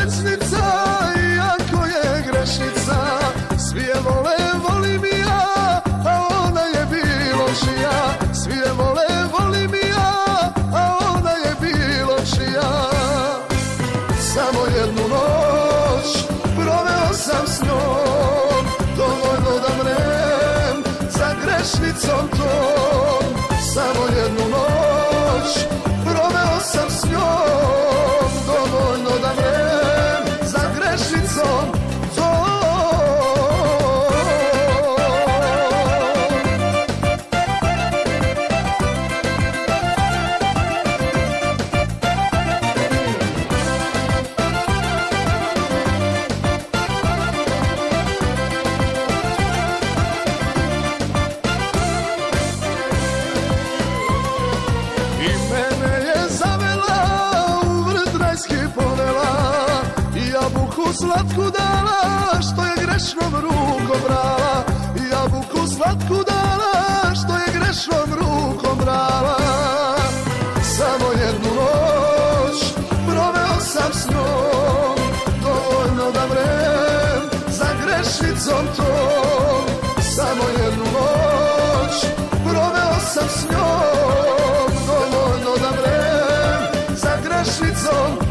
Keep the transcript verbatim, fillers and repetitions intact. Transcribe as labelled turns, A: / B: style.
A: pesnica, iako je grešnica. Svi je vole, volim i ja, a ona je bilo čija. Svi je vole, volim i ja, a ona je bilo čija. Samo jednu noć proveo sam s njom, dovoljno da mrem za grešnicom tom. Samo jednu noć proveo sam s njom, dovoljno da mrem za grešnicom tom. Slatku dala, što je grešnom rukom brala. Jabuku slatku dala, što je grešnom rukom brala. Samo jednu noć proveo sam s njom, dovoljno da mrem za grešnicom tom. Samo jednu noć proveo sam s njom, dovoljno da mrem za grešnicom